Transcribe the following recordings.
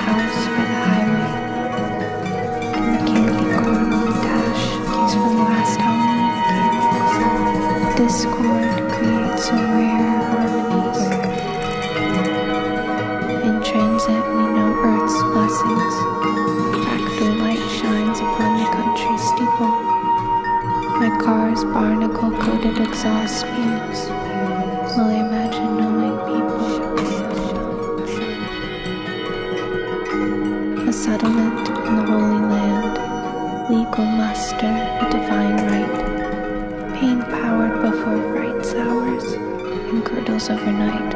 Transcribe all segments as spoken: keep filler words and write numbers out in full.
house by the highway. And the candy corn on the dash is from last Halloween candies. Discord creates a rare harmonies. In transit we know Earth's blessings. Fractal light shines upon the country steeple. My car's barnacle-coated exhaust fumes. Will I imagine knowing people? A settlement in the Holy Land. Legal muster, a divine right. Pain powered before fright sours and curdles overnight.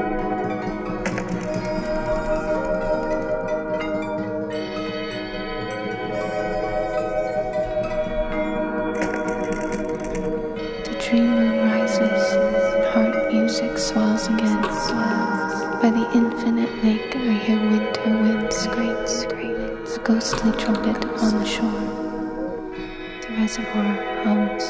Tree moon rises, and heart music swells again. By the infinite lake I hear winter wind scrape, scrape, a ghostly trumpet upon the shore. The reservoir hums.